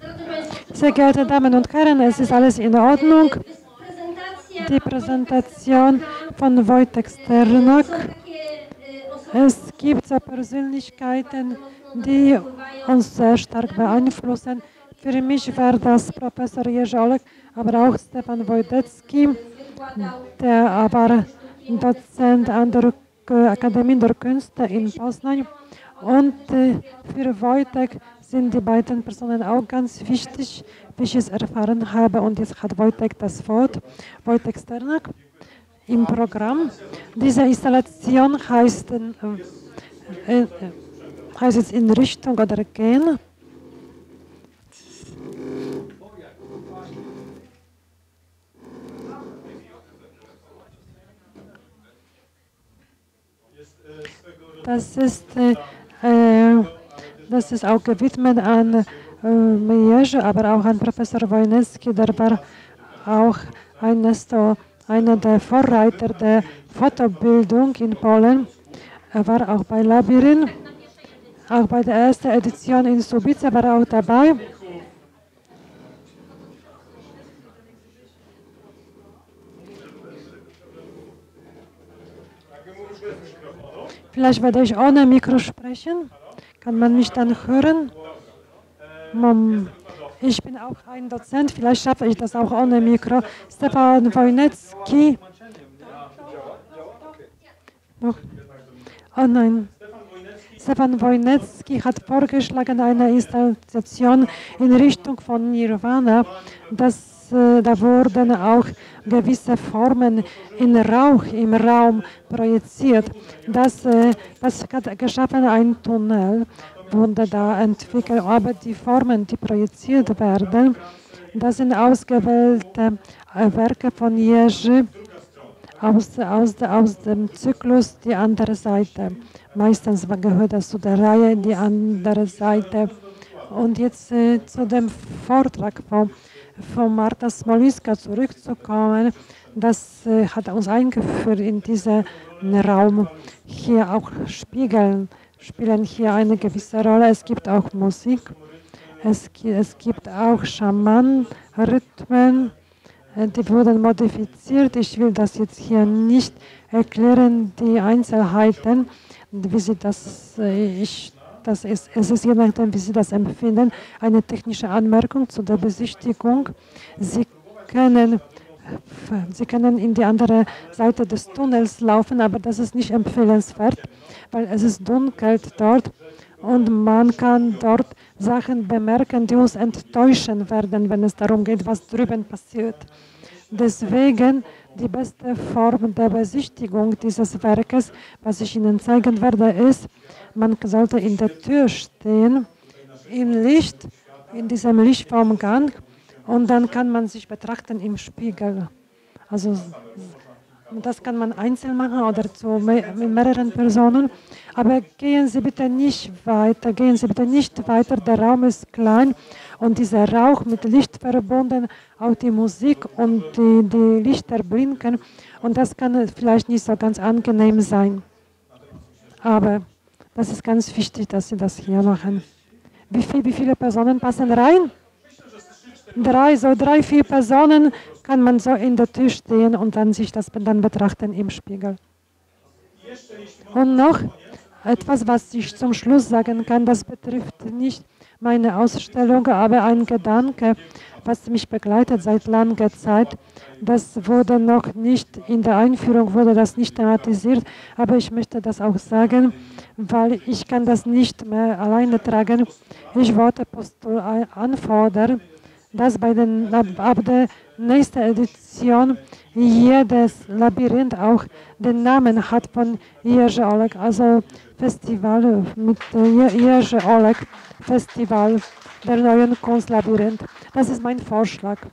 Sehr geehrte Damen und Herren, es ist alles in Ordnung. Die Präsentation von Wojtek Sternak. Es gibt so Persönlichkeiten, die uns sehr stark beeinflussen. Für mich war das Professor Jerzy Olek, aber auch Stefan Wojdecki, der war Dozent an der Akademie der Künste in Poznań. Und für Wojtek sind die beiden Personen auch ganz wichtig, wie ich es erfahren habe. Und jetzt hat Wojtek das Wort. Wojtek Sternak im Programm. Diese Installation heißt jetzt in Richtung oder gehen. Das ist auch gewidmet an Jerzy, aber auch an Professor Wojnecki, der war auch einer der Vorreiter der Fotobildung in Polen. Er war auch bei Labyrinth, auch bei der ersten Edition in Subice war er auch dabei. Vielleicht werde ich ohne Mikro sprechen. Kann man mich dann hören? Ich bin auch ein Dozent, vielleicht schaffe ich das auch ohne Mikro. Stefan Wojnecki. Oh nein. Stefan Wojnecki hat vorgeschlagen eine Installation in Richtung von Nirvana. Da wurden auch gewisse Formen in Rauch im Raum projiziert. Das hat geschaffen, ein Tunnel wurde da entwickelt, aber die Formen, die projiziert werden, das sind ausgewählte Werke von Jerzy aus dem Zyklus Die andere Seite. Meistens gehört das zu der Reihe Die andere Seite. Und jetzt zu dem Vortrag von Marta Smolińska zurückzukommen, das hat uns eingeführt in diesen Raum. Hier auch spielen hier eine gewisse Rolle. Es gibt auch Musik, es gibt auch Schaman-Rhythmen, die wurden modifiziert. Ich will das jetzt hier nicht erklären, die Einzelheiten, wie sie es ist je nachdem, wie Sie das empfinden, eine technische Anmerkung zu der Besichtigung. Sie können in die andere Seite des Tunnels laufen, aber das ist nicht empfehlenswert, weil es ist dunkel dort und man kann dort Sachen bemerken, die uns enttäuschen werden, wenn es darum geht, was drüben passiert. Deswegen die beste Form der Besichtigung dieses Werkes, was ich Ihnen zeigen werde, ist, man sollte in der Tür stehen, im Licht, in diesem Licht vom Gang, und dann kann man sich betrachten im Spiegel. Also das kann man einzeln machen oder mit mehreren Personen. Aber gehen Sie bitte nicht weiter, der Raum ist klein und dieser Rauch mit Licht verbunden, auch die Musik und die Lichter blinken und das kann vielleicht nicht so ganz angenehm sein. Aber das ist ganz wichtig, dass Sie das hier machen. Wie viele Personen passen rein? 3, 4 Personen kann man so in der Tür stehen und dann sich das dann betrachten im Spiegel. Und noch etwas, was ich zum Schluss sagen kann, das betrifft nicht meine Ausstellung, aber ein Gedanke, was mich begleitet seit langer Zeit. Das wurde noch nicht, in der Einführung wurde das nicht thematisiert, aber ich möchte das auch sagen, weil ich kann das nicht mehr alleine tragen. Ich wollte anfordern, dass ab der nächsten Edition jedes Labyrinth auch den Namen hat von Jerzy Olek, also Festival mit Jerzy Olek, Festival der neuen Kunstlabyrinth. Das ist mein Vorschlag.